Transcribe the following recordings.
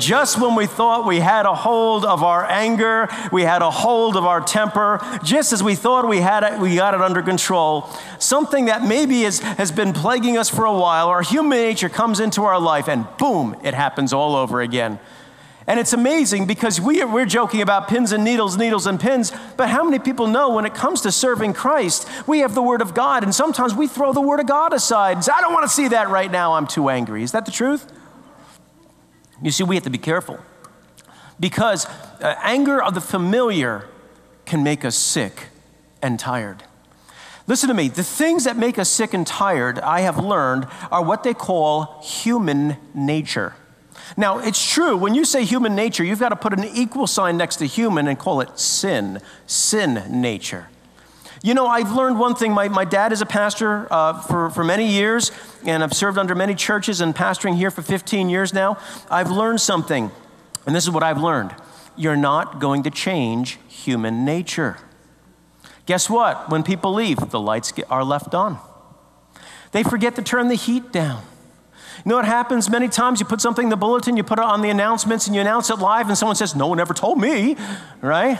just when we thought we had a hold of our anger, we had a hold of our temper, just as we thought we got it under control, something that maybe has been plaguing us for a while, our human nature comes into our life and boom, it happens all over again. And it's amazing because we're joking about pins and needles, needles and pins, but how many people know when it comes to serving Christ, we have the Word of God, and sometimes we throw the Word of God aside and say, I don't want to see that right now, I'm too angry. Is that the truth? You see, we have to be careful because anger of the familiar can make us sick and tired. Listen to me, the things that make us sick and tired, I have learned, are what they call human nature. Now, it's true, when you say human nature, you've got to put an equal sign next to human and call it sin nature. You know, I've learned one thing. My dad is a pastor for many years, and I've served under many churches and pastoring here for 15 years now. I've learned something, and this is what I've learned. You're not going to change human nature. Guess what? When people leave, the lights are left on. They forget to turn the heat down. You know what happens many times? You put something in the bulletin, you put it on the announcements, and you announce it live, and someone says, no one ever told me, right?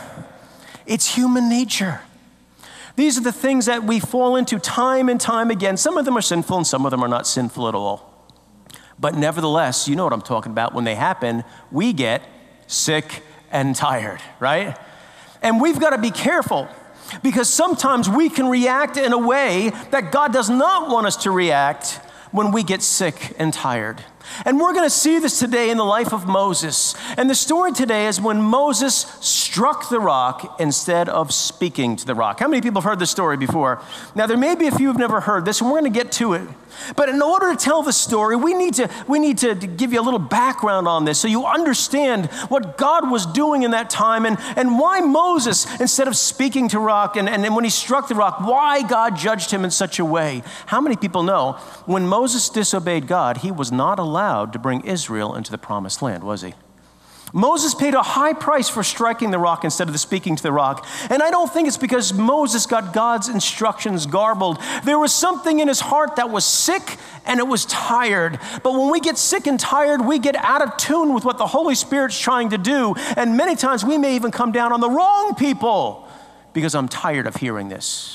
It's human nature. These are the things that we fall into time and time again. Some of them are sinful, and some of them are not sinful at all. But nevertheless, you know what I'm talking about. When they happen, we get sick and tired, right? And we've got to be careful because sometimes we can react in a way that God does not want us to react when we get sick and tired. And we're going to see this today in the life of Moses. And the story today is when Moses struck the rock instead of speaking to the rock. How many people have heard this story before? Now, there may be a few who have never heard this, and we're going to get to it. But in order to tell the story, we need to give you a little background on this so you understand what God was doing in that time and why Moses, instead of speaking to rock, and when he struck the rock, why God judged him in such a way. How many people know when Moses disobeyed God, he was not allowed to bring Israel into the promised land, was he? Moses paid a high price for striking the rock instead of speaking to the rock. And I don't think it's because Moses got God's instructions garbled. There was something in his heart that was sick and it was tired. But when we get sick and tired, we get out of tune with what the Holy Spirit's trying to do. And many times we may even come down on the wrong people because I'm tired of hearing this.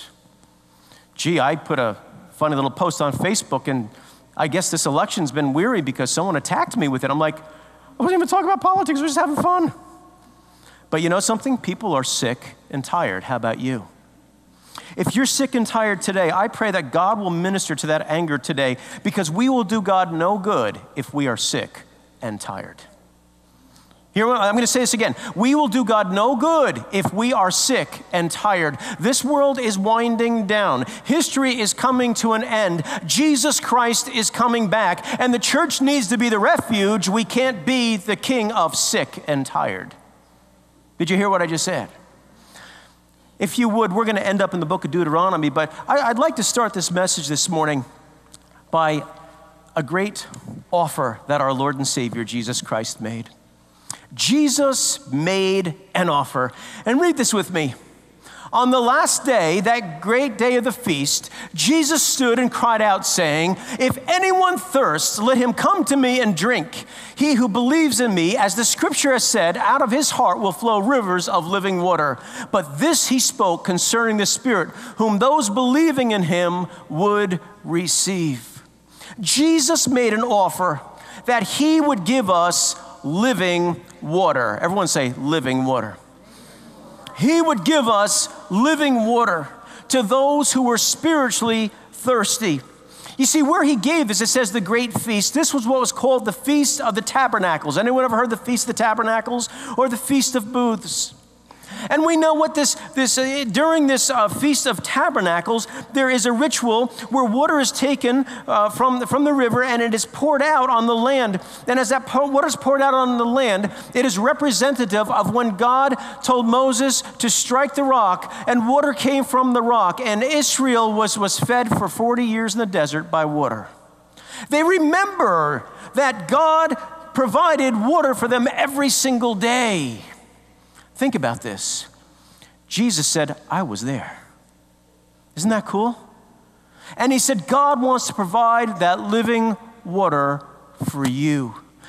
Gee, I put a funny little post on Facebook, and I guess this election's been weary because someone attacked me with it. I'm like, I wasn't even talking about politics, we're just having fun. But you know something? People are sick and tired. How about you? If you're sick and tired today, I pray that God will minister to that anger today because we will do God no good if we are sick and tired. Here, I'm going to say this again. We will do God no good if we are sick and tired. This world is winding down. History is coming to an end. Jesus Christ is coming back, and the church needs to be the refuge. We can't be the king of sick and tired. Did you hear what I just said? If you would, we're going to end up in the book of Deuteronomy, but I'd like to start this message this morning by a great offer that our Lord and Savior Jesus Christ made. Jesus made an offer. And read this with me. On the last day, that great day of the feast, Jesus stood and cried out, saying, if anyone thirsts, let him come to me and drink. He who believes in me, as the scripture has said, out of his heart will flow rivers of living water. But this he spoke concerning the Spirit, whom those believing in him would receive. Jesus made an offer that he would give us living water. Everyone say living water. He would give us living water to those who were spiritually thirsty. You see, where he gave this, it says the great feast. This was what was called the Feast of the Tabernacles. Anyone ever heard the Feast of the Tabernacles or the Feast of Booths? And we know what during this Feast of Tabernacles, there is a ritual where water is taken from the river and it is poured out on the land. And as that water is poured out on the land, it is representative of when God told Moses to strike the rock, and water came from the rock, and Israel was fed for 40 years in the desert by water. They remember that God provided water for them every single day. Think about this. Jesus said, I was there. Isn't that cool? And he said, God wants to provide that living water for you.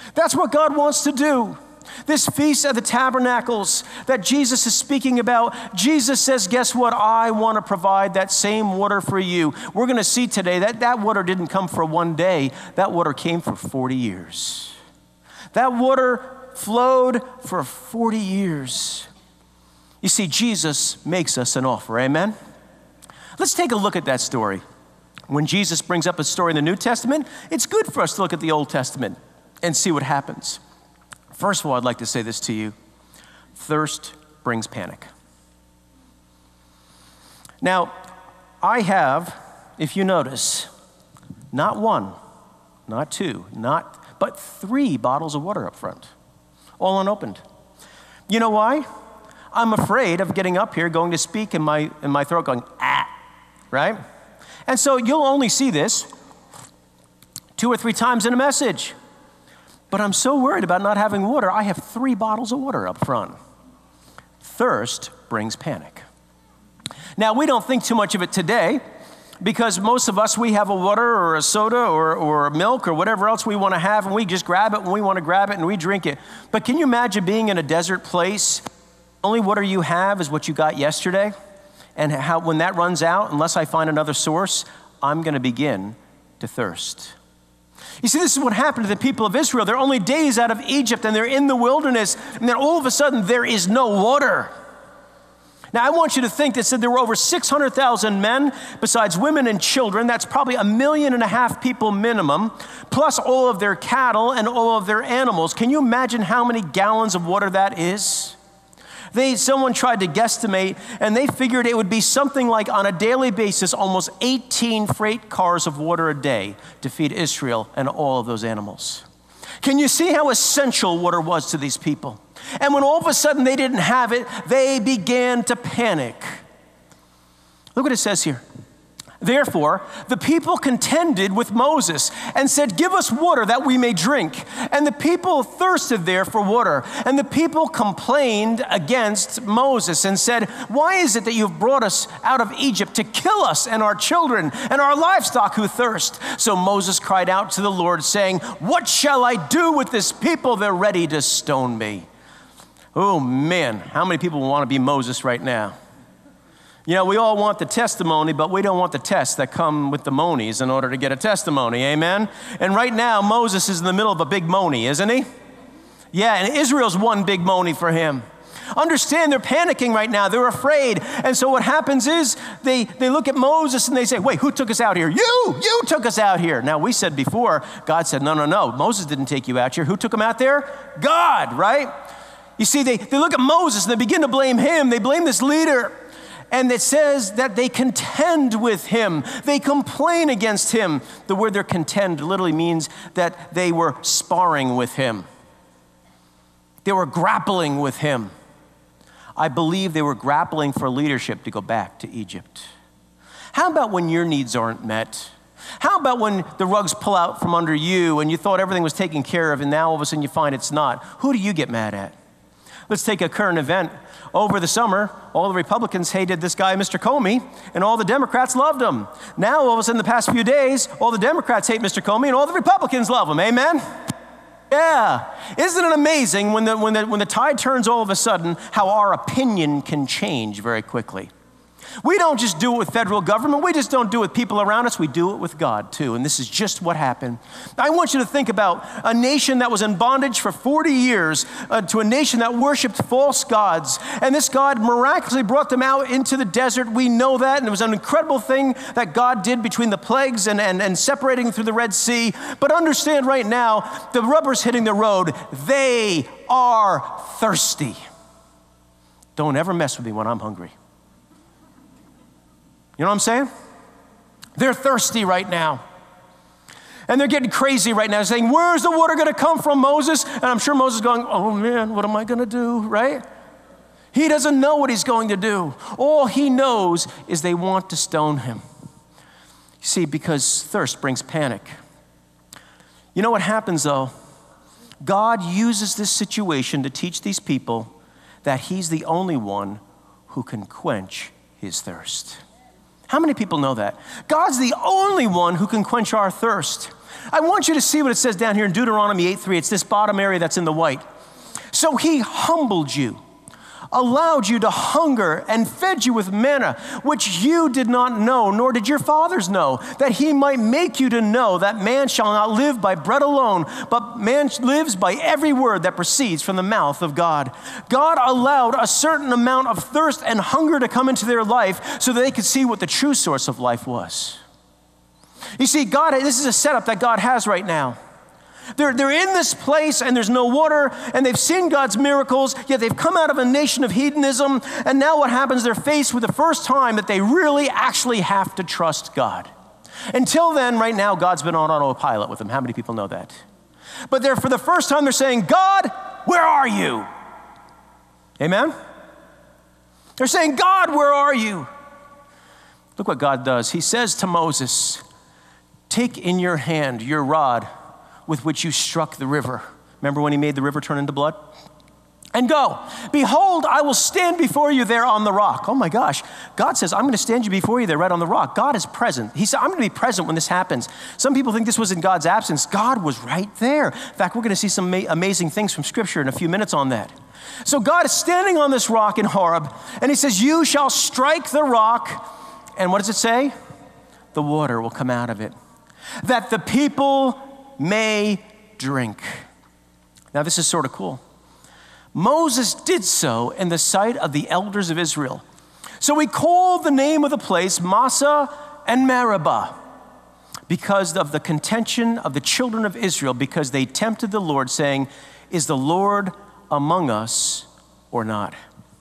That's what God wants to do. This Feast of the Tabernacles that Jesus is speaking about, Jesus says, guess what? I want to provide that same water for you. We're going to see today that that water didn't come for one day. That water came for 40 years. That water flowed for 40 years. You see, Jesus makes us an offer, amen? Let's take a look at that story. When Jesus brings up a story in the New Testament, it's good for us to look at the Old Testament and see what happens. First of all, I'd like to say this to you. Thirst brings panic. Now, I have, if you notice, not one, not two, but 3 bottles of water up front, all unopened. You know why? I'm afraid of getting up here, going to speak, and my throat going, right? And so you'll only see this 2 or 3 times in a message. But I'm so worried about not having water, I have 3 bottles of water up front. Thirst brings panic. Now, we don't think too much of it today because most of us, we have a water or a soda or milk or whatever else we want to have, and we just grab it when we want to grab it and we drink it. But can you imagine being in a desert place? Only water you have is what you got yesterday, and how when that runs out, unless I find another source, I'm going to begin to thirst. You see, this is what happened to the people of Israel. They're only days out of Egypt, and they're in the wilderness, and then all of a sudden, there is no water. Now, I want you to think that there were over 600,000 men, besides women and children. That's probably 1.5 million people minimum, plus all of their cattle and all of their animals. Can you imagine how many gallons of water that is? Someone tried to guesstimate, and they figured it would be something like, on a daily basis, almost 18 freight cars of water a day to feed Israel and all of those animals. Can you see how essential water was to these people? And when all of a sudden they didn't have it, they began to panic. Look what it says here. Therefore, the people contended with Moses and said, give us water that we may drink. And the people thirsted there for water. And the people complained against Moses and said, why is it that you've brought us out of Egypt to kill us and our children and our livestock who thirst? So Moses cried out to the Lord, saying, what shall I do with this people? They're ready to stone me. Oh man, how many people want to be Moses right now? You know, we all want the testimony, but we don't want the tests that come with the monies in order to get a testimony, amen? And right now, Moses is in the middle of a big money, isn't he? Yeah, and Israel's one big money for him. Understand, they're panicking right now. They're afraid. And so what happens is they look at Moses and they say, wait, who took us out here? You took us out here. Now, we said before, God said, no. Moses didn't take you out here. Who took him out there? God, right? You see, they look at Moses and they begin to blame him. They blame this leader. And it says that they contend with him. They complain against him. The word there, contend, literally means that they were sparring with him. They were grappling with him. I believe they were grappling for leadership to go back to Egypt. How about when your needs aren't met? How about when the rugs pull out from under you and you thought everything was taken care of and now all of a sudden you find it's not? Who do you get mad at? Let's take a current event. Over the summer, all the Republicans hated this guy, Mr. Comey, and all the Democrats loved him. Now, all of a sudden, the past few days, all the Democrats hate Mr. Comey, and all the Republicans love him. Amen? Yeah. Isn't it amazing when the tide turns all of a sudden, how our opinion can change very quickly? We don't just do it with federal government. We just don't do it with people around us. We do it with God, too. And this is just what happened. I want you to think about a nation that was in bondage for 40 years to a nation that worshiped false gods. And this God miraculously brought them out into the desert. We know that. And it was an incredible thing that God did between the plagues and separating through the Red Sea. But understand right now, the rubber's hitting the road. They are thirsty. Don't ever mess with me when I'm hungry. You know what I'm saying? They're thirsty right now. And they're getting crazy right now, saying, where's the water going to come from, Moses? And I'm sure Moses is going, oh man, what am I going to do, right? He doesn't know what he's going to do. All he knows is they want to stone him. You see, because thirst brings panic. You know what happens though? God uses this situation to teach these people that he's the only one who can quench his thirst. How many people know that? God's the only one who can quench our thirst. I want you to see what it says down here in Deuteronomy 8:3. It's this bottom area that's in the white. So he humbled you, allowed you to hunger, and fed you with manna, which you did not know, nor did your fathers know, that he might make you to know that man shall not live by bread alone, but man lives by every word that proceeds from the mouth of God. God allowed a certain amount of thirst and hunger to come into their life so that they could see what the true source of life was. You see, this is a setup that God has right now. They're in this place and there's no water and they've seen God's miracles, yet they've come out of a nation of hedonism, and now what happens, they're faced with the first time that they really actually have to trust God. Until then, right now, God's been on autopilot with them. How many people know that? But for the first time, they're saying, God, where are you? Amen? They're saying, God, where are you? Look what God does. He says to Moses, take in your hand your rod with which you struck the river. Remember when he made the river turn into blood? And go. Behold, I will stand before you there on the rock. Oh my gosh. God says, I'm going to stand before you there right on the rock. God is present. He said, I'm going to be present when this happens. Some people think this was in God's absence. God was right there. In fact, we're going to see some amazing things from Scripture in a few minutes on that. So God is standing on this rock in Horeb, and he says, you shall strike the rock. And what does it say? The water will come out of it, that the people may drink. Now, this is sort of cool. Moses did so in the sight of the elders of Israel. So he called the name of the place Massah and Meribah because of the contention of the children of Israel, because they tempted the Lord, saying, is the Lord among us or not?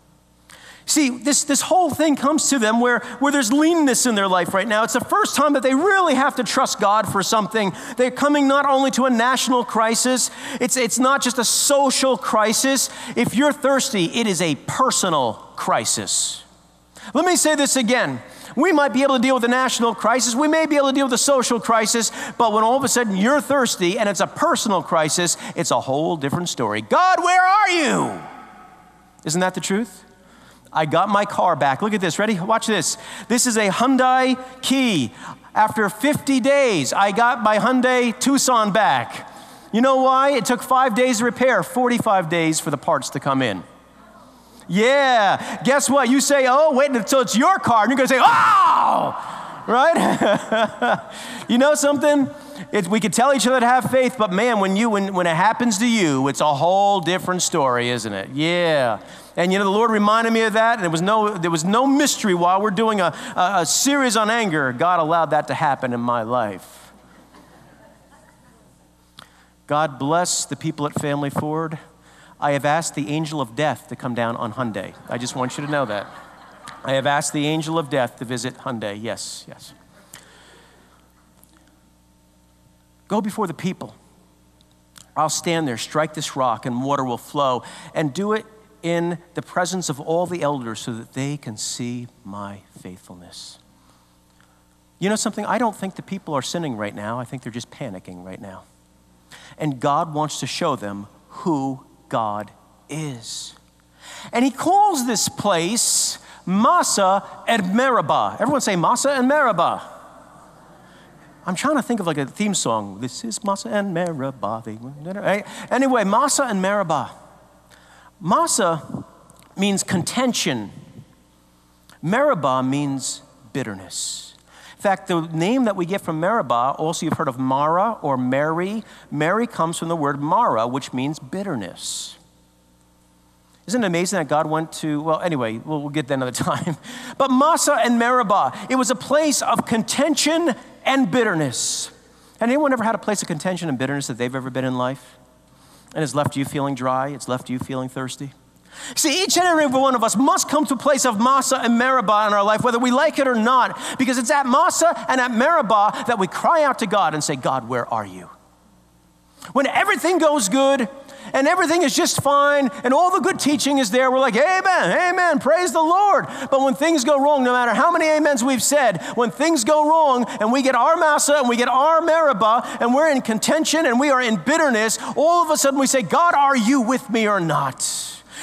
See, this whole thing comes to them where there's leanness in their life right now. It's the first time that they really have to trust God for something. They're coming not only to a national crisis, it's not just a social crisis. If you're thirsty, it is a personal crisis. Let me say this again. We might be able to deal with the national crisis. We may be able to deal with the social crisis, but when all of a sudden you're thirsty and it's a personal crisis, it's a whole different story. God, where are you? Isn't that the truth? I got my car back. Look at this. Ready? Watch this. This is a Hyundai Kia. After 50 days, I got my Hyundai Tucson back. You know why? It took 5 days to repair, 45 days for the parts to come in. Yeah. Guess what? You say, oh, wait until it's your car. And you're going to say, oh, right? You know something? We could tell each other to have faith, but man, when it happens to you, it's a whole different story, isn't it? Yeah. And you know, the Lord reminded me of that, and there was no mystery while we're doing a series on anger. God allowed that to happen in my life. God bless the people at Family Ford. I have asked the angel of death to come down on Hyundai. I just want you to know that. I have asked the angel of death to visit Hyundai. Yes, yes. Go before the people. I'll stand there, strike this rock, and water will flow, and do it in the presence of all the elders so that they can see my faithfulness. You know something? I don't think the people are sinning right now. I think they're just panicking right now. And God wants to show them who God is. And he calls this place Massah and Meribah. Everyone say Massah and Meribah. I'm trying to think of like a theme song. This is Massah and Meribah. Anyway, Massah and Meribah. Massah means contention. Meribah means bitterness. In fact, the name that we get from Meribah, also you've heard of Mara or Mary. Mary comes from the word Mara, which means bitterness. Isn't it amazing that God went to, well, anyway, we'll get that another time. But Massah and Meribah, it was a place of contention and bitterness. Has anyone ever had a place of contention and bitterness that they've ever been in life? And it's left you feeling dry, it's left you feeling thirsty? See, each and every one of us must come to a place of Massah and Meribah in our life, whether we like it or not, because it's at Massah and at Meribah that we cry out to God and say, God, where are you? When everything goes good and everything is just fine and all the good teaching is there, we're like, amen, amen, praise the Lord. But when things go wrong, no matter how many amens we've said, when things go wrong and we get our Massah and we get our Meribah and we're in contention and we are in bitterness, all of a sudden we say, God, are you with me or not?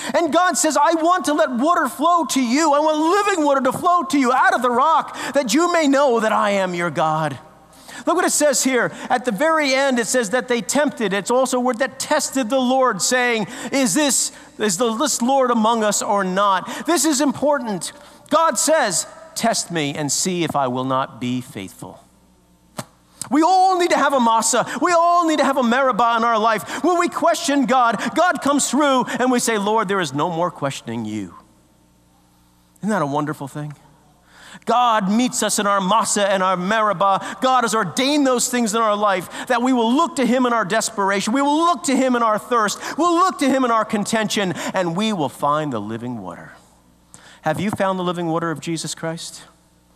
And God says, I want to let water flow to you. I want living water to flow to you out of the rock, that you may know that I am your God. Look what it says here. At the very end, it says that they tempted. It's also a word that tested the Lord, saying, is this Lord among us or not? This is important. God says, test me and see if I will not be faithful. We all need to have a Massa. We all need to have a Meribah in our life. When we question God, God comes through and we say, Lord, there is no more questioning you. Isn't that a wonderful thing? God meets us in our Massa and our Meribah. God has ordained those things in our life that we will look to him in our desperation. We will look to him in our thirst. We'll look to him in our contention, and we will find the living water. Have you found the living water of Jesus Christ?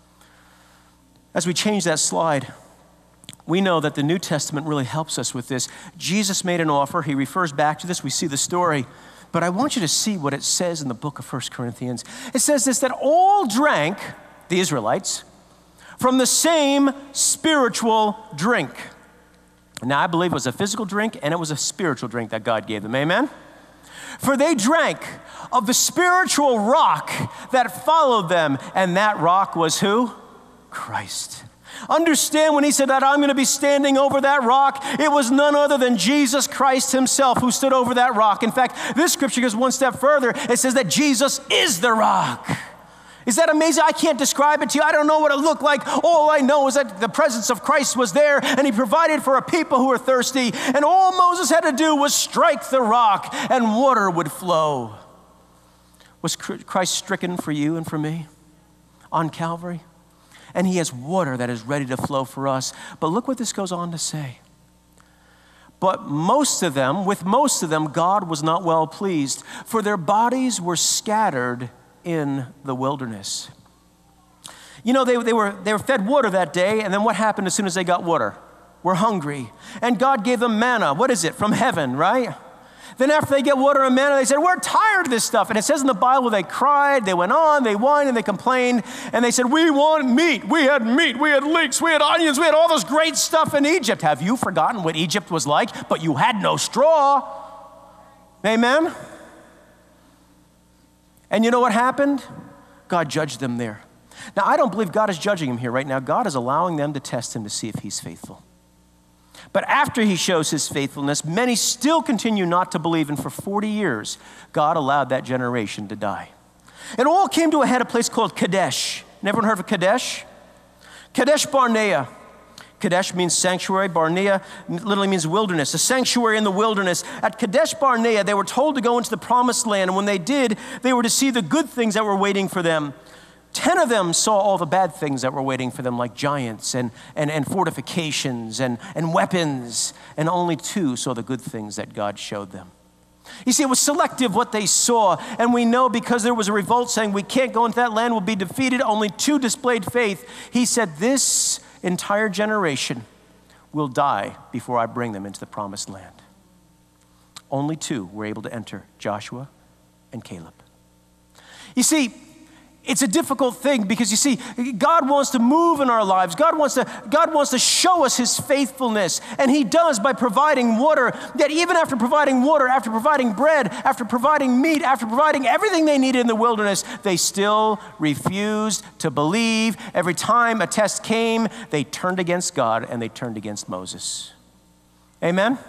As we change that slide, we know that the New Testament really helps us with this. Jesus made an offer. He refers back to this. We see the story. But I want you to see what it says in the book of 1 Corinthians. It says this, that all drank, the Israelites, from the same spiritual drink. Now, I believe it was a physical drink and it was a spiritual drink that God gave them. Amen? For they drank of the spiritual rock that followed them, and that rock was who? Christ. Understand when he said that I'm going to be standing over that rock, it was none other than Jesus Christ himself who stood over that rock. In fact, this scripture goes one step further. It says that Jesus is the rock. Is that amazing? I can't describe it to you. I don't know what it looked like. All I know is that the presence of Christ was there, and he provided for a people who were thirsty. And all Moses had to do was strike the rock, and water would flow. Was Christ stricken for you and for me on Calvary? And he has water that is ready to flow for us. But look what this goes on to say. But with most of them, God was not well pleased, for their bodies were scattered in the wilderness. You know, they were fed water that day, and then what happened as soon as they got water? We're hungry. And God gave them manna. What is it? From heaven, right? Then after they get water and manna, they said, we're tired of this stuff. And it says in the Bible, they cried, they went on, they whined, and they complained. And they said, we want meat. We had leeks, we had onions, we had all this great stuff in Egypt. Have you forgotten what Egypt was like? But you had no straw. Amen? And you know what happened? God judged them there. Now, I don't believe God is judging them here right now. God is allowing them to test him to see if he's faithful. But after he shows his faithfulness, many still continue not to believe, and for 40 years, God allowed that generation to die. It all came to a head at a place called Kadesh. Everyone heard of Kadesh? Kadesh Barnea. Kadesh means sanctuary. Barnea literally means wilderness, a sanctuary in the wilderness. At Kadesh Barnea, they were told to go into the promised land, and when they did, they were to see the good things that were waiting for them. 10 of them saw all the bad things that were waiting for them, like giants and fortifications and weapons, and only 2 saw the good things that God showed them. You see, it was selective what they saw, and we know because there was a revolt saying we can't go into that land, we'll be defeated. Only 2 displayed faith. He said, this entire generation will die before I bring them into the promised land. Only 2 were able to enter, Joshua and Caleb. You see, it's a difficult thing because you see, God wants to move in our lives. God wants to show us his faithfulness. And he does by providing water, that even after providing water, after providing bread, after providing meat, after providing everything they needed in the wilderness, they still refused to believe. Every time a test came, they turned against God and they turned against Moses. Amen?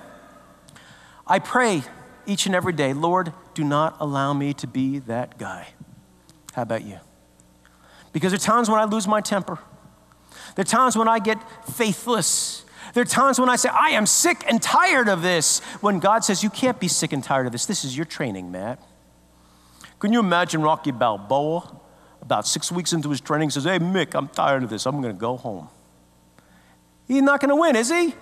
I pray each and every day, Lord, do not allow me to be that guy. How about you? Because there are times when I lose my temper. There are times when I get faithless. There are times when I say, I am sick and tired of this. When God says, you can't be sick and tired of this. This is your training, Matt. Can you imagine Rocky Balboa, about 6 weeks into his training, says, hey, Mick, I'm tired of this. I'm going to go home. He's not going to win, is he?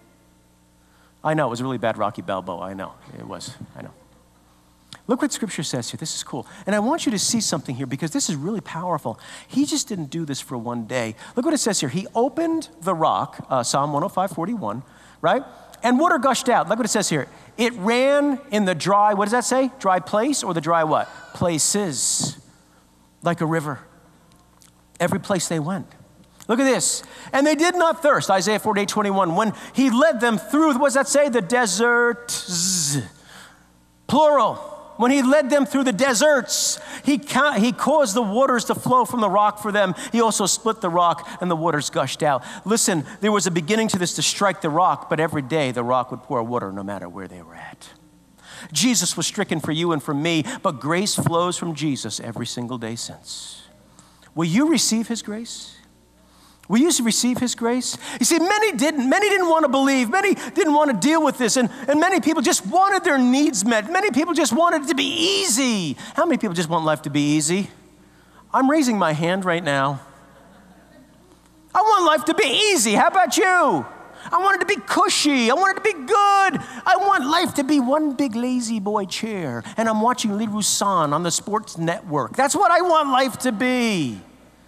I know, it was really bad Rocky Balboa. I know, it was. I know. Look what Scripture says here. This is cool. And I want you to see something here because this is really powerful. He just didn't do this for one day. Look what it says here. He opened the rock, Psalm 105:41, right? And water gushed out. Look what it says here. It ran in the dry, what does that say? Dry place or the dry what? Places. Like a river. Every place they went. Look at this. And they did not thirst. Isaiah 48:21. When he led them through, what does that say? The desert. Plural. When he led them through the deserts, he caused the waters to flow from the rock for them. He also split the rock and the waters gushed out. Listen, there was a beginning to this to strike the rock, but every day the rock would pour water no matter where they were at. Jesus was stricken for you and for me, but grace flows from Jesus every single day since. Will you receive his grace? Will you receive his grace? You see, many didn't. Many didn't want to believe. Many didn't want to deal with this. And many people just wanted their needs met. Many people just wanted it to be easy. How many people just want life to be easy? I'm raising my hand right now. I want life to be easy. How about you? I want it to be cushy. I want it to be good. I want life to be one big lazy boy chair. And I'm watching Lee Roussan on the sports network. That's what I want life to be.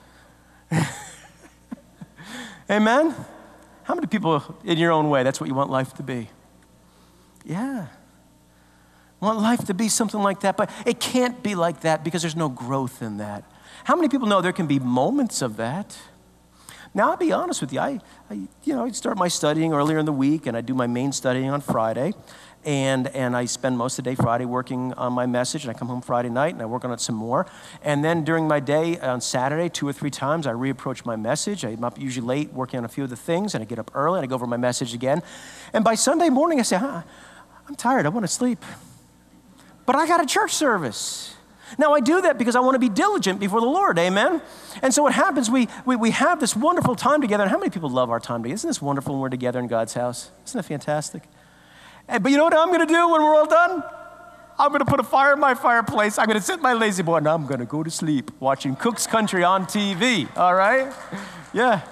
Amen? How many people in your own way, that's what you want life to be? Yeah. Want life to be something like that, but it can't be like that because there's no growth in that. How many people know there can be moments of that? Now, I'll be honest with you. I start my studying earlier in the week, and I do my main studying on Friday. And I spend most of the day Friday working on my message, and I come home Friday night, and I work on it some more. And then during my day on Saturday, 2 or 3 times, I reapproach my message. I'm up usually late working on a few of the things, and I get up early, and I go over my message again. And by Sunday morning, I say, I'm tired. I want to sleep. But I got a church service. Now, I do that because I want to be diligent before the Lord, amen? And so what happens, we have this wonderful time together. And how many people love our time together? Isn't this wonderful when we're together in God's house? Isn't that fantastic? But you know what I'm going to do when we're all done? I'm going to put a fire in my fireplace. I'm going to sit in my lazy boy, and I'm going to go to sleep watching Cook's Country on TV, all right? Yeah.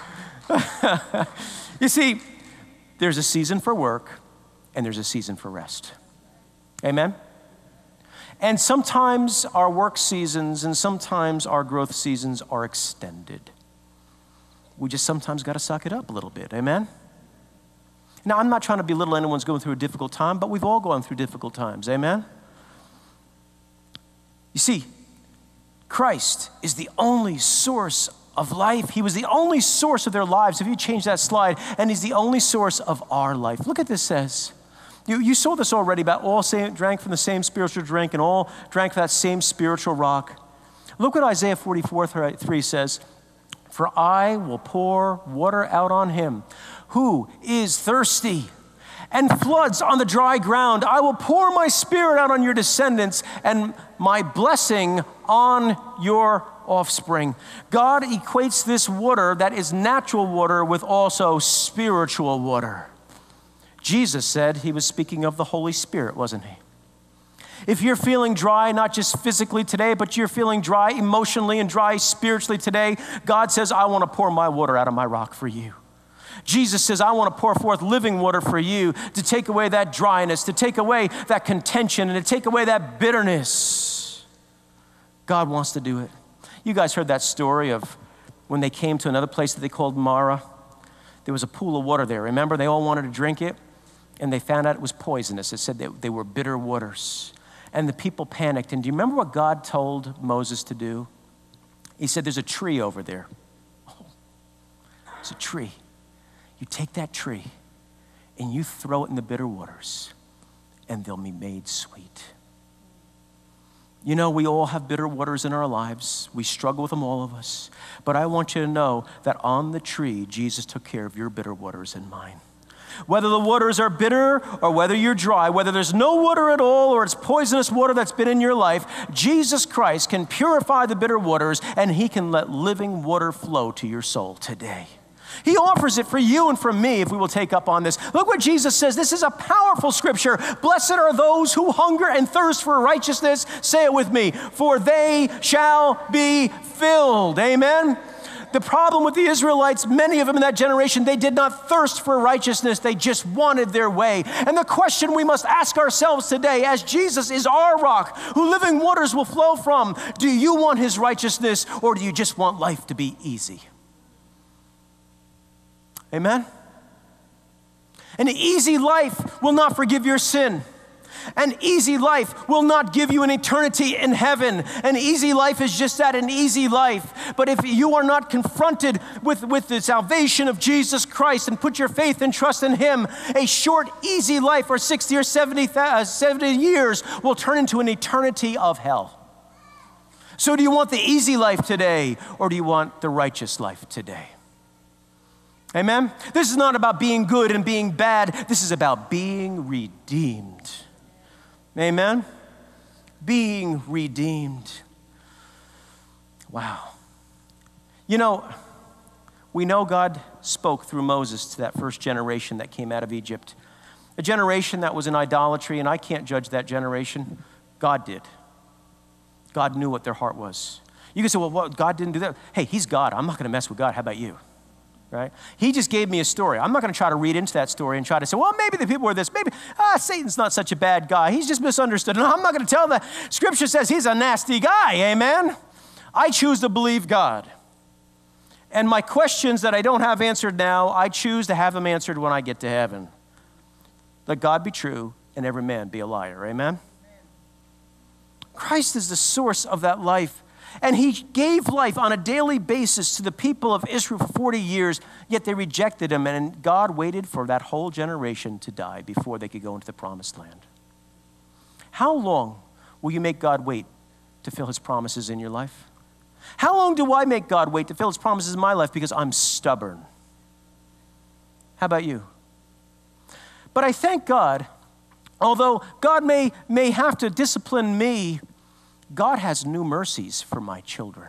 You see, there's a season for work, and there's a season for rest. Amen? And sometimes our work seasons and sometimes our growth seasons are extended. We just sometimes got to suck it up a little bit, amen? Now, I'm not trying to belittle anyone's going through a difficult time, but we've all gone through difficult times, amen? You see, Christ is the only source of life. He was the only source of their lives. If you change that slide, and he's the only source of our life. Look at this says. You saw this already about all drank from the same spiritual drink and all drank from that same spiritual rock. Look what Isaiah 44:3 says. For I will pour water out on him who is thirsty, and floods on the dry ground. I will pour my spirit out on your descendants and my blessing on your offspring. God equates this water that is natural water with also spiritual water. Jesus said he was speaking of the Holy Spirit, wasn't he? If you're feeling dry, not just physically today, but you're feeling dry emotionally and dry spiritually today, God says, I want to pour my water out of my rock for you. Jesus says, I want to pour forth living water for you to take away that dryness, to take away that contention, and to take away that bitterness. God wants to do it. You guys heard that story of when they came to another place that they called Mara. There was a pool of water there. Remember, they all wanted to drink it, and they found out it was poisonous. It said that they were bitter waters. And the people panicked. And do you remember what God told Moses to do? He said, there's a tree over there. Oh, there's a tree. You take that tree and you throw it in the bitter waters and they'll be made sweet. You know, we all have bitter waters in our lives. We struggle with them, all of us. But I want you to know that on the tree, Jesus took care of your bitter waters and mine. Whether the waters are bitter or whether you're dry, whether there's no water at all or it's poisonous water that's been in your life, Jesus Christ can purify the bitter waters and he can let living water flow to your soul today. He offers it for you and for me if we will take up on this. Look what Jesus says. This is a powerful scripture. Blessed are those who hunger and thirst for righteousness. Say it with me. For they shall be filled. Amen. The problem with the Israelites, many of them in that generation, they did not thirst for righteousness. They just wanted their way. And the question we must ask ourselves today, as Jesus is our rock, who living waters will flow from, do you want his righteousness or do you just want life to be easy? Amen? An easy life will not forgive your sin. An easy life will not give you an eternity in heaven. An easy life is just that, an easy life. But if you are not confronted with the salvation of Jesus Christ and put your faith and trust in Him, a short, easy life for 60 or 70 years will turn into an eternity of hell. So do you want the easy life today, or do you want the righteous life today? Amen? This is not about being good and being bad. This is about being redeemed. Amen? Being redeemed. Wow. You know, we know God spoke through Moses to that first generation that came out of Egypt. A generation that was in idolatry, and I can't judge that generation. God did. God knew what their heart was. You can say, well, what, God didn't do that. Hey, He's God. I'm not going to mess with God. How about you? Right? He just gave me a story. I'm not going to try to read into that story and try to say, well, maybe the people were this. Maybe, Satan's not such a bad guy. He's just misunderstood. No, I'm not going to tell that. Scripture says he's a nasty guy. Amen? I choose to believe God. And my questions that I don't have answered now, I choose to have them answered when I get to heaven. Let God be true and every man be a liar. Amen? Christ is the source of that life. And He gave life on a daily basis to the people of Israel for 40 years, yet they rejected Him, and God waited for that whole generation to die before they could go into the promised land. How long will you make God wait to fill His promises in your life? How long do I make God wait to fill His promises in my life because I'm stubborn? How about you? But I thank God, although God may have to discipline me, God has new mercies for my children.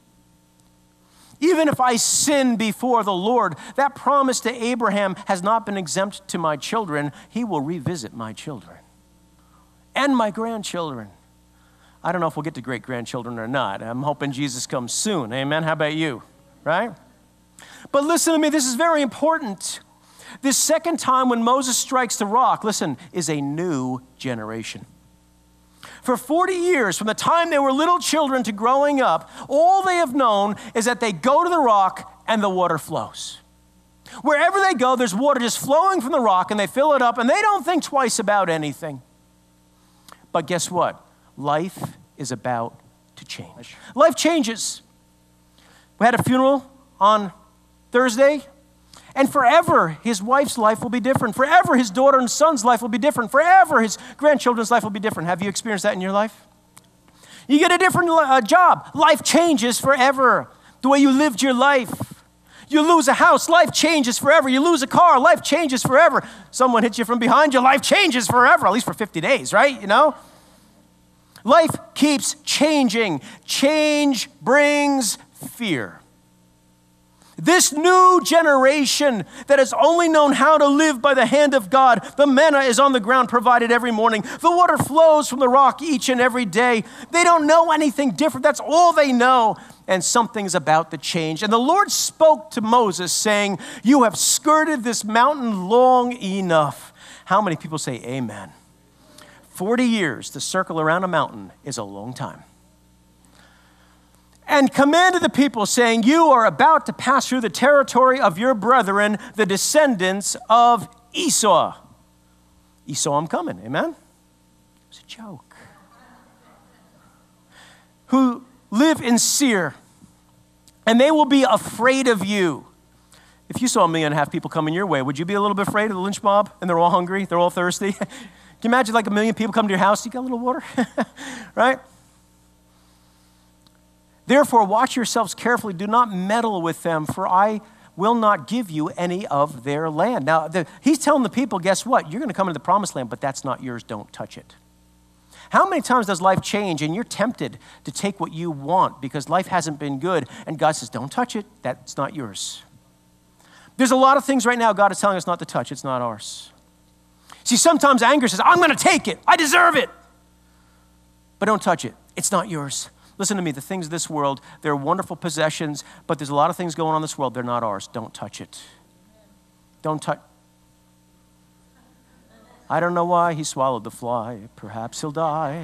Even if I sin before the Lord, that promise to Abraham has not been exempt to my children. He will revisit my children and my grandchildren. I don't know if we'll get to great-grandchildren or not. I'm hoping Jesus comes soon. Amen? How about you? Right? But listen to me, this is very important. This second time when Moses strikes the rock, listen, is a new generation. For 40 years, from the time they were little children to growing up, all they have known is that they go to the rock and the water flows. Wherever they go, there's water just flowing from the rock, and they fill it up, and they don't think twice about anything. But guess what? Life is about to change. Life changes. We had a funeral on Thursday. And forever, his wife's life will be different. Forever, his daughter and son's life will be different. Forever, his grandchildren's life will be different. Have you experienced that in your life? You get a different job. Life changes forever. The way you lived your life. You lose a house, life changes forever. You lose a car, life changes forever. Someone hits you from behind you, life changes forever, at least for 50 days, right? You know? Life keeps changing. Change brings fear. This new generation that has only known how to live by the hand of God, the manna is on the ground provided every morning. The water flows from the rock each and every day. They don't know anything different. That's all they know. And something's about to change. And the Lord spoke to Moses saying, you have skirted this mountain long enough. How many people say amen? 40 years to circle around a mountain is a long time. And commanded the people, saying, you are about to pass through the territory of your brethren, the descendants of Esau. Esau, I'm coming, amen? It's a joke. Who live in Seir, and they will be afraid of you. If you saw 1.5 million people coming your way, would you be a little bit afraid of the lynch mob? And they're all hungry, they're all thirsty? Can you imagine like 1 million people come to your house, you got a little water, right? Therefore, watch yourselves carefully. Do not meddle with them, for I will not give you any of their land. Now, he's telling the people, guess what? You're going to come into the promised land, but that's not yours. Don't touch it. How many times does life change and you're tempted to take what you want because life hasn't been good, and God says, don't touch it. That's not yours. There's a lot of things right now God is telling us not to touch. It's not ours. See, sometimes anger says, I'm going to take it. I deserve it. But don't touch it. It's not yours. Listen to me, the things of this world, they're wonderful possessions, but there's a lot of things going on in this world, they're not ours. Don't touch it. Don't touch. I don't know why he swallowed the fly. Perhaps he'll die.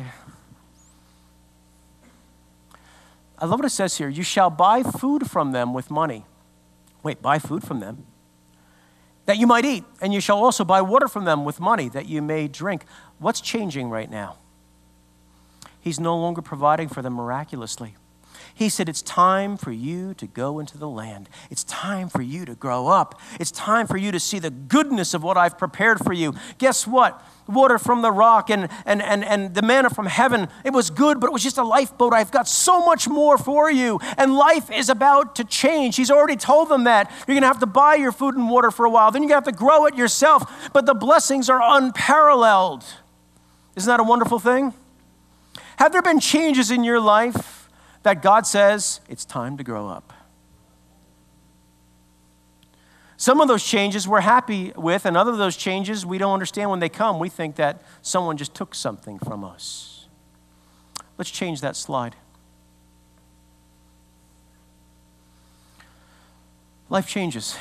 I love what it says here. You shall buy food from them with money. Wait, buy food from them? that you might eat, and you shall also buy water from them with money that you may drink. What's changing right now? He's no longer providing for them miraculously. He said, it's time for you to go into the land. It's time for you to grow up. It's time for you to see the goodness of what I've prepared for you. Guess what? Water from the rock and the manna from heaven, it was good, but it was just a lifeboat. I've got so much more for you. And life is about to change. He's already told them that. You're going to have to buy your food and water for a while. Then you're going to have to grow it yourself. But the blessings are unparalleled. Isn't that a wonderful thing? Have there been changes in your life that God says, it's time to grow up? Some of those changes we're happy with, and other of those changes we don't understand when they come. We think that someone just took something from us. Let's change that slide. Life changes.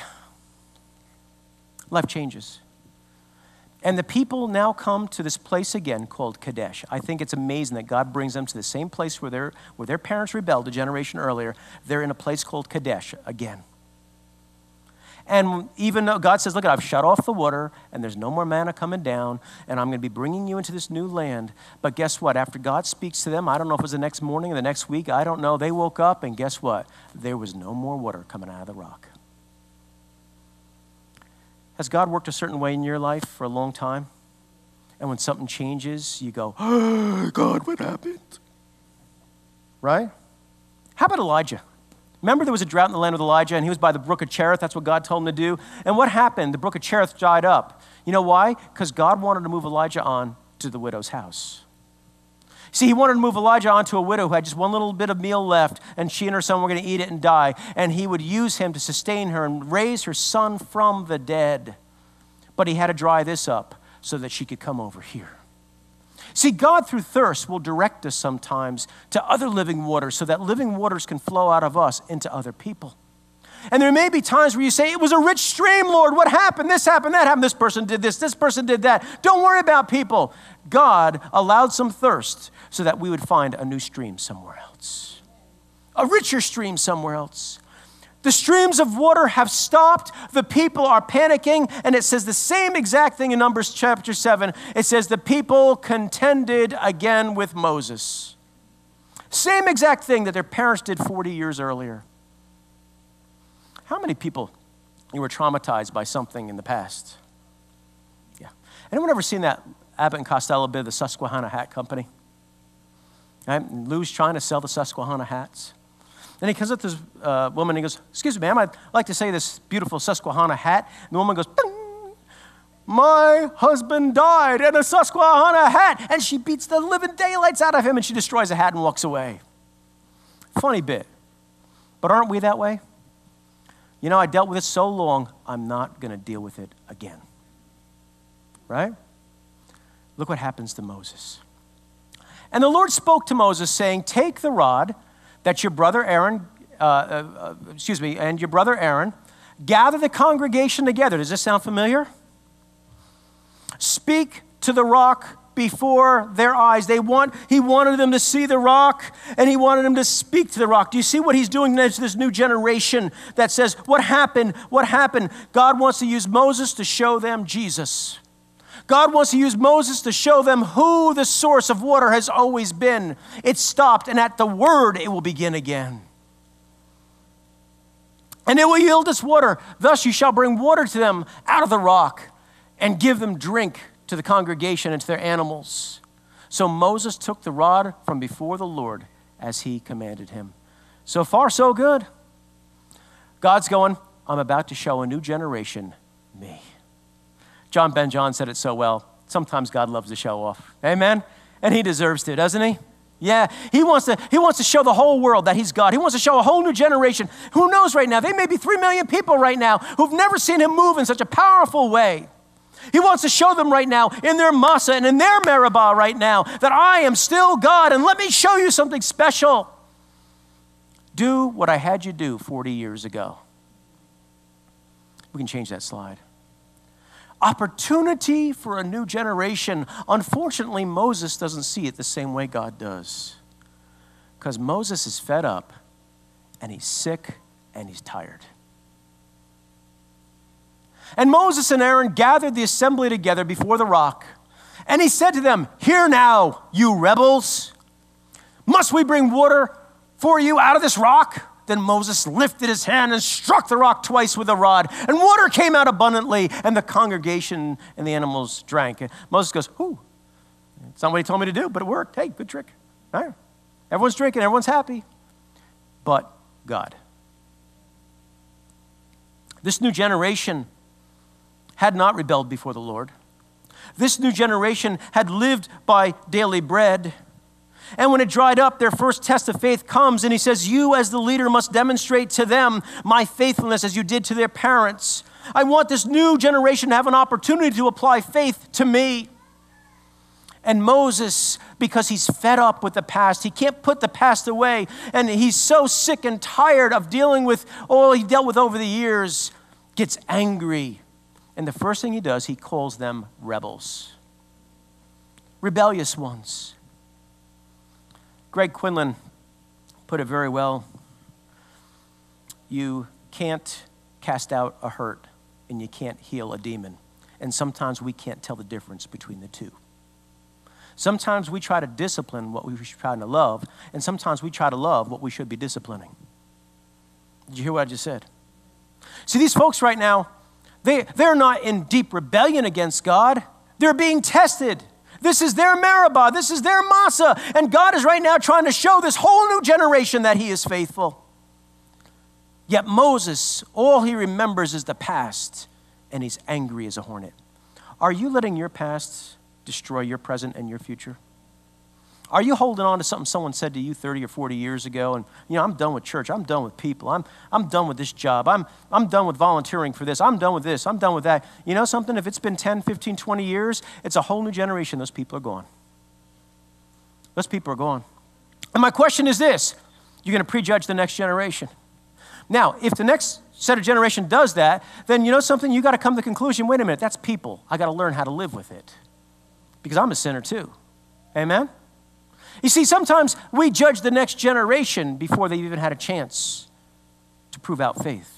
Life changes. And the people now come to this place again called Kadesh. I think it's amazing that God brings them to the same place where their parents rebelled a generation earlier. They're in a place called Kadesh again. And even though God says, look, I've shut off the water, and there's no more manna coming down, and I'm going to be bringing you into this new land. But guess what? After God speaks to them, I don't know if it was the next morning or the next week, I don't know. They woke up, and guess what? There was no more water coming out of the rock. Has God worked a certain way in your life for a long time? And when something changes, you go, oh, God, what happened? Right? How about Elijah? Remember there was a drought in the land with Elijah, and he was by the brook of Cherith. That's what God told him to do. And what happened? The brook of Cherith dried up. You know why? Because God wanted to move Elijah on to the widow's house. See, he wanted to move Elijah onto a widow who had just one little bit of meal left, and she and her son were going to eat it and die. And he would use him to sustain her and raise her son from the dead. But he had to dry this up so that she could come over here. See, God through thirst will direct us sometimes to other living waters so that living waters can flow out of us into other people. And there may be times where you say, it was a rich stream, Lord. What happened? This happened, that happened. This person did this. This person did that. Don't worry about people. God allowed some thirst so that we would find a new stream somewhere else. A richer stream somewhere else. The streams of water have stopped. The people are panicking. And it says the same exact thing in Numbers chapter 7. It says the people contended again with Moses. Same exact thing that their parents did 40 years earlier. How many people you were traumatized by something in the past? Yeah. Anyone ever seen that Abbott and Costello bid, the Susquehanna Hat Company? Right? And Lou's trying to sell the Susquehanna hats. Then he comes up to this woman and he goes, excuse me, ma'am, I'd like to say this beautiful Susquehanna hat. And the woman goes, ding, my husband died in a Susquehanna hat. And she beats the living daylights out of him and she destroys the hat and walks away. Funny bit. But aren't we that way? You know, I dealt with it so long, I'm not going to deal with it again. Right? Look what happens to Moses. And the Lord spoke to Moses saying, take the rod that your brother Aaron, and your brother Aaron, gather the congregation together. Does this sound familiar? Speak to the rock before their eyes. He wanted them to see the rock, and he wanted them to speak to the rock. Do you see what he's doing to this new generation that says, what happened? What happened? God wants to use Moses to show them Jesus. God wants to use Moses to show them who the source of water has always been. It stopped, and at the word, it will begin again. And it will yield us water. Thus you shall bring water to them out of the rock and give them drink to the congregation and to their animals. So Moses took the rod from before the Lord as he commanded him. So far, so good. God's going, I'm about to show a new generation me. John Ben John said it so well. Sometimes God loves to show off. Amen? And he deserves to, doesn't he? Yeah, he wants to show the whole world that he's God. He wants to show a whole new generation. Who knows right now? There may be 3 million people right now who've never seen him move in such a powerful way. He wants to show them right now in their Massa and in their Meribah right now that I am still God, and let me show you something special. Do what I had you do 40 years ago. We can change that slide. Opportunity for a new generation. Unfortunately, Moses doesn't see it the same way God does. Because Moses is fed up, and he's sick, and he's tired. And Moses and Aaron gathered the assembly together before the rock. And he said to them, "Hear now, you rebels. Must we bring water for you out of this rock?" Then Moses lifted his hand and struck the rock twice with a rod, and water came out abundantly, and the congregation and the animals drank. And Moses goes, "Ooh, it's not what he told me to do, but it worked. Hey, good trick." All right. Everyone's drinking, everyone's happy. But God. This new generation had not rebelled before the Lord. This new generation had lived by daily bread. And when it dried up, their first test of faith comes, and he says, "You as the leader must demonstrate to them my faithfulness as you did to their parents. I want this new generation to have an opportunity to apply faith to me." And Moses, because he's fed up with the past, he can't put the past away, and he's so sick and tired of dealing with all he dealt with over the years, gets angry. And the first thing he does, he calls them rebels. Rebellious ones. Greg Quinlan put it very well. You can't cast out a hurt, and you can't heal a demon. And sometimes we can't tell the difference between the two. Sometimes we try to discipline what we should try to love, and sometimes we try to love what we should be disciplining. Did you hear what I just said? See, these folks right now, they're not in deep rebellion against God. They're being tested. This is their Meribah. This is their Massah. And God is right now trying to show this whole new generation that he is faithful. Yet Moses, all he remembers is the past, and he's angry as a hornet. Are you letting your past destroy your present and your future? Are you holding on to something someone said to you 30 or 40 years ago? And, I'm done with church. I'm done with people. I'm done with this job. I'm done with volunteering for this. I'm done with this. I'm done with that. You know something? If it's been 10, 15, 20 years, it's a whole new generation. Those people are gone. Those people are gone. And my question is this. You're going to prejudge the next generation. Now, if the next set of generation does that, then you know something? You got to come to the conclusion, wait a minute, that's people. I got to learn how to live with it. Because I'm a sinner too. Amen? You see, sometimes we judge the next generation before they've even had a chance to prove out faith.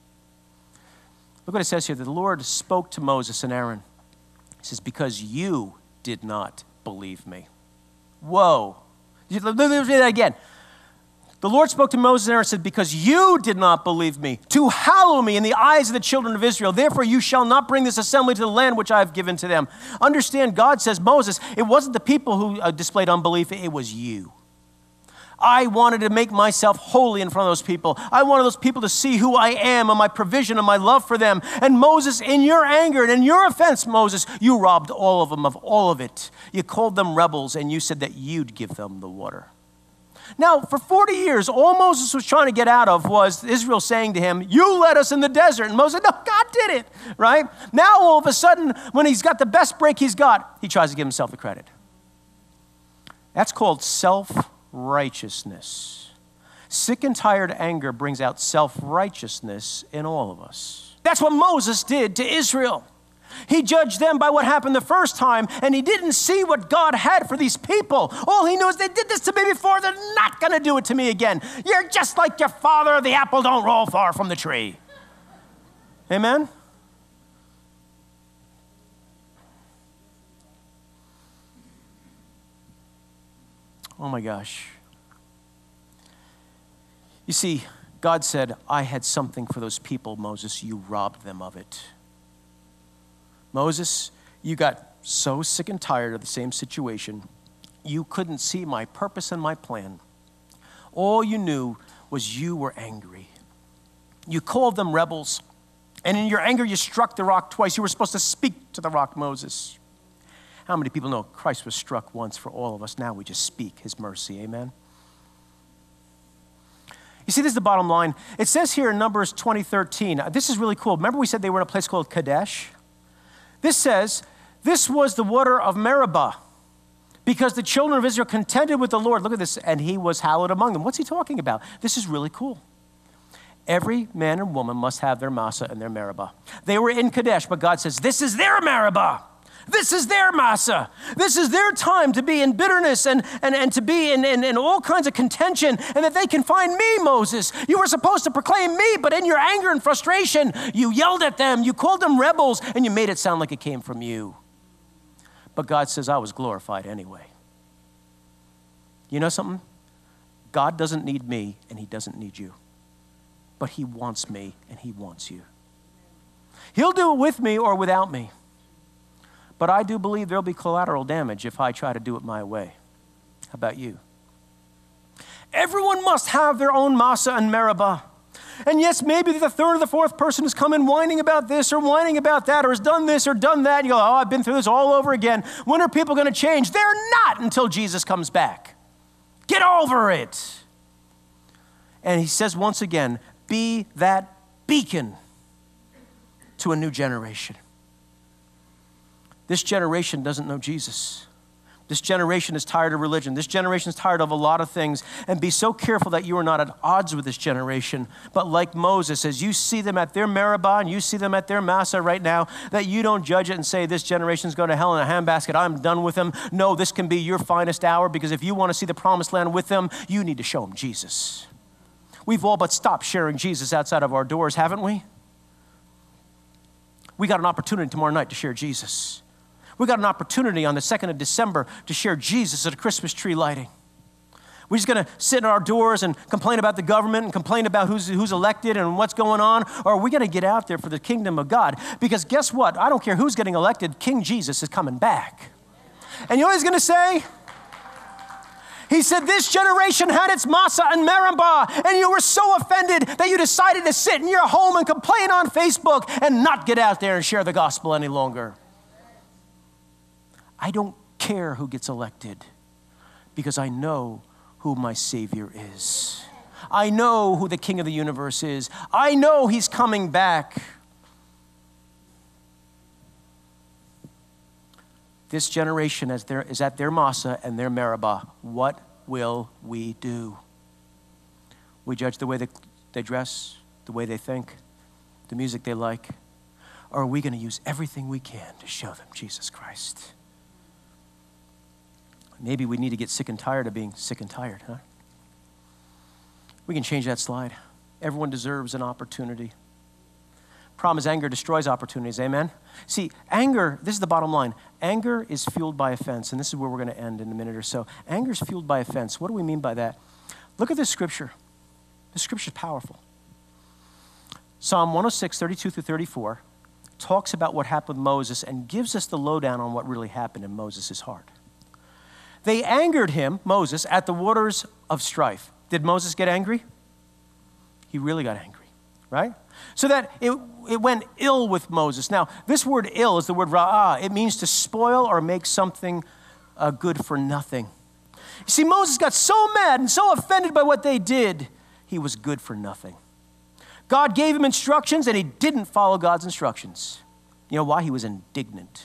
Look what it says here. The Lord spoke to Moses and Aaron. He says, "Because you did not believe me." Whoa. Let me read that again. The Lord spoke to Moses and Aaron and said, "Because you did not believe me, to hallow me in the eyes of the children of Israel. Therefore you shall not bring this assembly to the land which I have given to them." Understand, God says, Moses, it wasn't the people who displayed unbelief, it was you. I wanted to make myself holy in front of those people. I wanted those people to see who I am and my provision and my love for them. And Moses, in your anger and in your offense, Moses, you robbed all of them of all of it. You called them rebels, and you said that you'd give them the water. Now, for 40 years, all Moses was trying to get out of was Israel saying to him, "You led us in the desert." And Moses said, "No, God did it," right? Now, all of a sudden, when he's got the best break he's got, he tries to give himself the credit. That's called self-righteousness. Sick and tired anger brings out self-righteousness in all of us. That's what Moses did to Israel. He judged them by what happened the first time, and he didn't see what God had for these people. All he knew is they did this to me before, they're not going to do it to me again. You're just like your father, the apple don't roll far from the tree. Amen? Oh my gosh. You see, God said, "I had something for those people, Moses. You robbed them of it." Moses, you got so sick and tired of the same situation, you couldn't see my purpose and my plan. All you knew was you were angry. You called them rebels, and in your anger you struck the rock twice. You were supposed to speak to the rock, Moses. How many people know Christ was struck once for all of us? Now we just speak his mercy, amen? You see, this is the bottom line. It says here in Numbers 20:13, this is really cool. Remember we said they were in a place called Kadesh? This says, "This was the water of Meribah, because the children of Israel contended with the Lord." Look at this. "And he was hallowed among them." What's he talking about? This is really cool. Every man and woman must have their Massah and their Meribah. They were in Kadesh, but God says, this is their Meribah. This is their Massa. This is their time to be in bitterness and to be in all kinds of contention, and that they can find me, Moses. You were supposed to proclaim me, but in your anger and frustration, you yelled at them, you called them rebels, and you made it sound like it came from you. But God says, I was glorified anyway. You know something? God doesn't need me, and he doesn't need you. But he wants me, and he wants you. He'll do it with me or without me. But I do believe there'll be collateral damage if I try to do it my way. How about you? Everyone must have their own Massa and Meribah. And yes, maybe the third or the fourth person has come in whining about this or whining about that or has done this or done that. And you go, oh, I've been through this all over again. When are people going to change? They're not until Jesus comes back. Get over it. And he says once again, be that beacon to a new generation. This generation doesn't know Jesus. This generation is tired of religion. This generation is tired of a lot of things. And be so careful that you are not at odds with this generation. But like Moses, as you see them at their Meribah and you see them at their Massa right now, that you don't judge it and say, this generation's going to hell in a handbasket. I'm done with them. No, this can be your finest hour, because if you want to see the promised land with them, you need to show them Jesus. We've all but stopped sharing Jesus outside of our doors, haven't we? We got an opportunity tomorrow night to share Jesus. We got an opportunity on the 2nd of December to share Jesus at a Christmas tree lighting. We're just going to sit in our doors and complain about the government and complain about who's elected and what's going on? Or are we going to get out there for the kingdom of God? Because guess what? I don't care who's getting elected. King Jesus is coming back. And you know what he's going to say? He said, this generation had its Massa and Meribah, and you were so offended that you decided to sit in your home and complain on Facebook and not get out there and share the gospel any longer. I don't care who gets elected, because I know who my Savior is. I know who the King of the universe is. I know he's coming back. This generation is at their Massa and their Meribah. What will we do? We judge the way they dress, the way they think, the music they like, or are we going to use everything we can to show them Jesus Christ? Maybe we need to get sick and tired of being sick and tired, huh? We can change that slide. Everyone deserves an opportunity. Problem is, anger destroys opportunities, amen? See, anger, this is the bottom line. Anger is fueled by offense, and this is where we're going to end in a minute or so. Anger is fueled by offense. What do we mean by that? Look at this scripture. This scripture is powerful. Psalm 106, 32 through 34 talks about what happened with Moses and gives us the lowdown on what really happened in Moses' heart. They angered him, Moses, at the waters of strife. Did Moses get angry? He really got angry, right? So that it went ill with Moses. Now, this word ill is the word ra'ah. It means to spoil or make something good for nothing. You see, Moses got so mad and so offended by what they did, he was good for nothing. God gave him instructions, and he didn't follow God's instructions. You know why? He was indignant.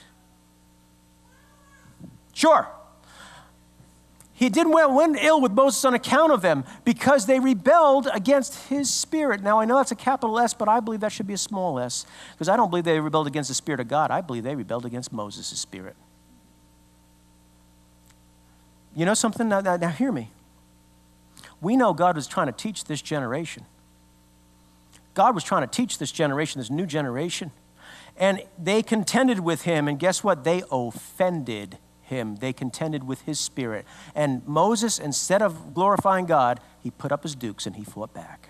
Sure. He went ill with Moses on account of them because they rebelled against his spirit. Now, I know that's a capital S, but I believe that should be a small s, because I don't believe they rebelled against the Spirit of God. I believe they rebelled against Moses' spirit. You know something? Now hear me. We know God was trying to teach this generation. God was trying to teach this generation, this new generation. And they contended with him, and guess what? They offended him. They contended with his spirit. And Moses, instead of glorifying God, he put up his dukes and he fought back.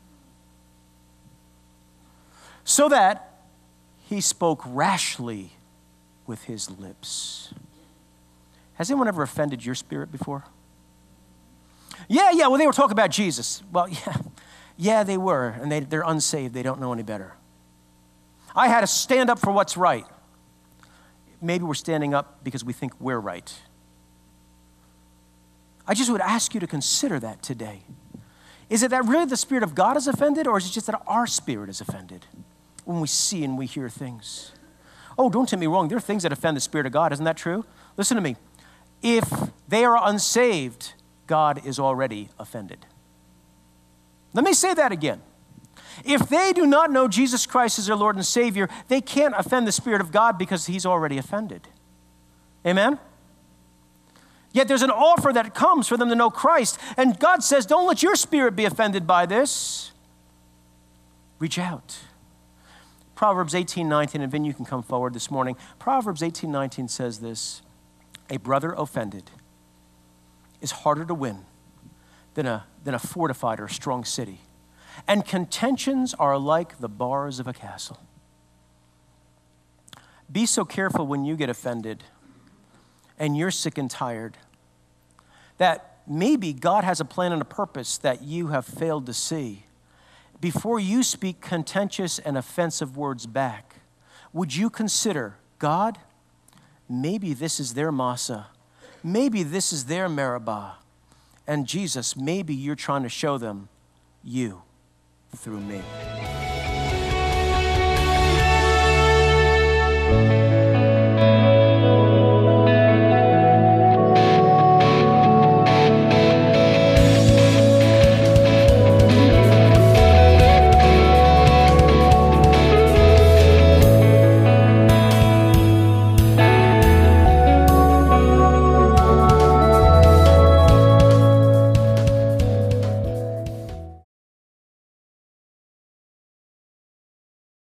So that he spoke rashly with his lips. Has anyone ever offended your spirit before? Yeah, well, they were talking about Jesus. Well, yeah, they were, and they're unsaved. They don't know any better. I had to stand up for what's right. Maybe we're standing up because we think we're right. I just would ask you to consider that today. Is it that really the Spirit of God is offended, or is it just that our spirit is offended when we see and we hear things? Oh, don't take me wrong. There are things that offend the Spirit of God. Isn't that true? Listen to me. If they are unsaved, God is already offended. Let me say that again. If they do not know Jesus Christ as their Lord and Savior, they can't offend the Spirit of God because he's already offended. Amen? Yet there's an offer that comes for them to know Christ. And God says, don't let your spirit be offended by this. Reach out. Proverbs 18:19, and Vin, you can come forward this morning. Proverbs 18:19 says this: a brother offended is harder to win than a fortified or a strong city. And contentions are like the bars of a castle. Be so careful when you get offended and you're sick and tired that maybe God has a plan and a purpose that you have failed to see. Before you speak contentious and offensive words back, would you consider, God, maybe this is their Massa. Maybe this is their Meribah. And Jesus, maybe you're trying to show them you through me.